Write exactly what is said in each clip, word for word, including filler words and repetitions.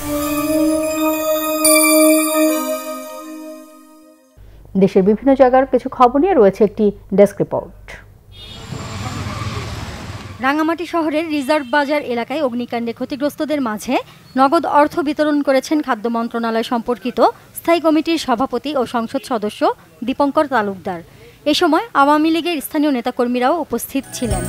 দেশের বিভিন্ন জায়গার কিছু খবর নিয়ে রয়েছে একটি ডেস্ক রিপোর্ট। রাঙ্গামাটি শহরের রিজার্ভ বাজার এলাকায় অগ্নিকাণ্ডে ক্ষতিগ্রস্তদের মাঝে নগদ অর্থ বিতরণ করেছেন খাদ্য মন্ত্রণালয় সম্পর্কিত স্থায়ী কমিটির সভাপতি ও সংসদ সদস্য দীপঙ্কর তালুকদার। এ সময় আওয়ামী লীগের স্থানীয় নেতাকর্মীরাও উপস্থিত ছিলেন।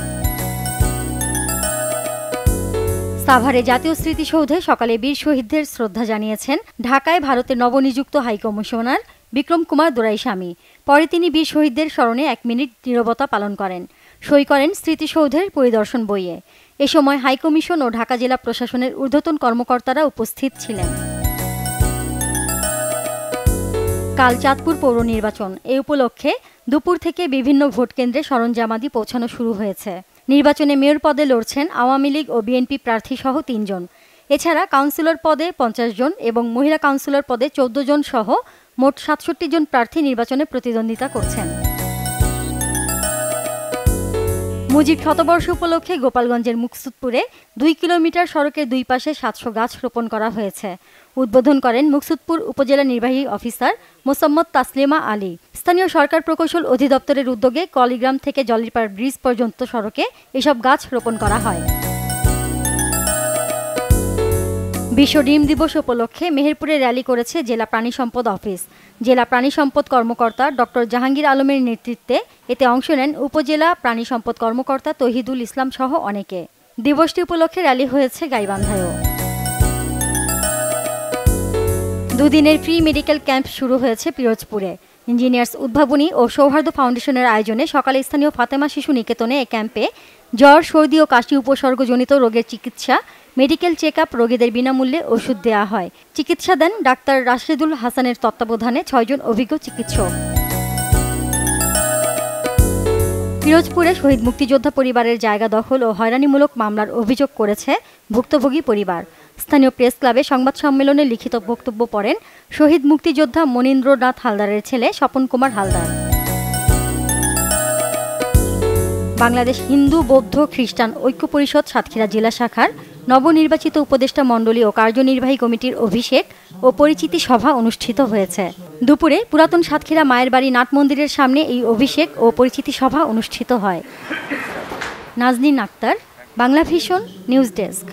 সাভারে জাতীয় স্মৃতিসৌধে সকালে বীর শহীদদের শ্রদ্ধা জানিয়েছেন ঢাকায় ভারতের নবনিযুক্ত হাইকমিশনার বিক্রম কুমার দোরাইস্বামী। পরে তিনি বীর শহীদদের স্মরণে এক মিনিট নীরবতা পালন করেন, সই করেন স্মৃতিসৌধের পরিদর্শন বইয়ে। এ সময় হাইকমিশন ও ঢাকা জেলা প্রশাসনের ঊর্ধ্বতন কর্মকর্তারা উপস্থিত ছিলেন। কাল চাঁদপুর পৌর নির্বাচন, এ উপলক্ষে দুপুর থেকে বিভিন্ন ভোটকেন্দ্রে সরঞ্জামাদি পৌঁছানো শুরু হয়েছে। নির্বাচনে মেয়র পদে লড়ছেন আওয়ামী লীগ ও বিএনপি প্রার্থী সহ তিনজন। এছাড়া কাউন্সিলর পদে পঞ্চাশ জন এবং মহিলা কাউন্সিলর পদে চৌদ্দ জন সহ মোট সাতষট্টি জন প্রার্থী নির্বাচনে প্রতিদ্বন্দ্বিতা করছেন। মুজিব শতবর্ষ উপলক্ষে গোপালগঞ্জের মুকসুদপুরে দুই কিলোমিটার সড়কের দুই পাশে সাতশো গাছ রোপণ করা হয়েছে। উদ্বোধন করেন মুকসুদপুর উপজেলা নির্বাহী অফিসার মোসাম্মদ তাসলিমা আলী। স্থানীয় সরকার প্রকৌশল অধিদপ্তরের উদ্যোগে কলিগ্রাম থেকে জলিরপাড় ব্রিজ পর্যন্ত সড়কে এসব গাছ রোপণ করা হয়। বিশ্ব ডিম দিবস উপলক্ষে মেহেরপুরে র্যালি করেছে জেলা প্রাণী সম্পদ অফিস। জেলা প্রাণী সম্পদ কর্মকর্তা ডক্টর জাহাঙ্গীর আলমের নেতৃত্বে এতে অংশ নেন উপজেলা প্রাণী সম্পদ কর্মকর্তা তহিদুল ইসলাম সহ অনেকে। দিবসটি উপলক্ষে র্যালি হয়েছে গাইবান্ধায়ও। দুদিনের ফ্রি মেডিকেল ক্যাম্প শুরু হয়েছে পিরোজপুরে। ইঞ্জিনিয়ার্স উদ্ভাবনী ও সৌহার্দ্য ফাউন্ডেশনের আয়োজনে সকালে স্থানীয় ফাতেমা শিশু নিকেতনে এ ক্যাম্পে জ্বর, সর্দি ও কাশি উপসর্গজনিত রোগের চিকিৎসা, মেডিকেল চেক আপ, রোগীদের বিনামূল্যে ওষুধ দেওয়া হয়। চিকিৎসা দেন ডাক্তার রাশেদুল হাসানের তত্ত্বাবধানে ছয়জন অভিজ্ঞ চিকিৎসক। পিরোজপুরে শহীদ মুক্তিযোদ্ধা পরিবারের জায়গা দখল ও হয়রানিমূলক মামলার অভিযোগ করেছে ভুক্তভোগী পরিবার। স্থানীয় প্রেস ক্লাবে সংবাদ সম্মেলনে লিখিত বক্তব্য পড়েন শহীদ মুক্তিযোদ্ধা মনীন্দ্রনাথ হালদারের ছেলে স্বপন কুমার হালদার। বাংলাদেশ হিন্দু, বৌদ্ধ, খ্রিস্টান ঐক্য পরিষদ সাতক্ষীরা জেলা শাখার নবনির্বাচিত উপদেষ্টা মণ্ডলী ও কার্যনির্বাহী কমিটির অভিষেক ও পরিচিতি সভা অনুষ্ঠিত হয়েছে। দুপুরে পুরাতন সাতক্ষীরা মায়ের বাড়ি নাট মন্দিরের সামনে এই অভিষেক ও পরিচিতি সভা অনুষ্ঠিত হয়। Nazneen Akter, Bangla vision news desk.